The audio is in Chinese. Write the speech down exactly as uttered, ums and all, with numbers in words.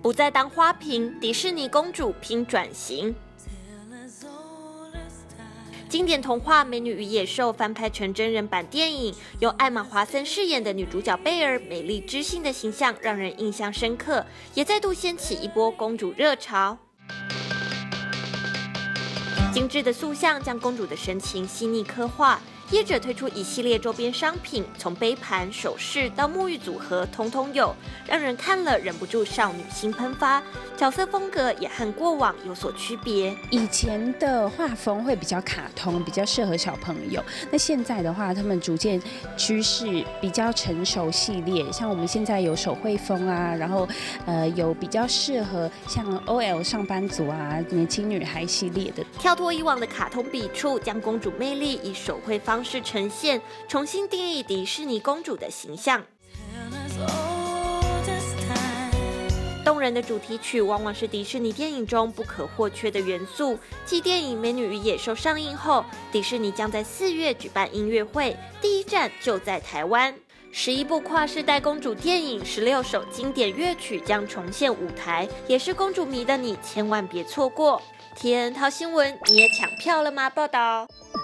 不再当花瓶，迪士尼公主拼转型。经典童话《美女与野兽》翻拍成真人版电影，由艾玛·华森饰演的女主角贝儿美丽知性的形象让人印象深刻，也再度掀起一波公主热潮。精致的塑像将公主的神情细腻刻画。业者推出一系列周边商品，从杯盘、首饰到沐浴组合，通通有，让人看了忍不住少女心喷发。角色风格也和过往有所区别。 以前的画风会比较卡通，比较适合小朋友。那现在的话，他们逐渐趋势比较成熟系列，像我们现在有手绘风啊，然后呃有比较适合像 O L 上班族啊、年轻女孩系列的。 跳脱以往的卡通笔触，将公主魅力以手绘方式呈现，重新定义迪士尼公主的形象。动人的主题曲往往是迪士尼电影中不可或缺的元素。继电影《美女与野兽》上映后，迪士尼将在四月举办音乐会，第一站就在台湾。十一部跨世代公主电影，十六首经典乐曲将重现舞台，也是公主迷的你千万别错过。T N N 淘新闻，你也抢票了吗？报道。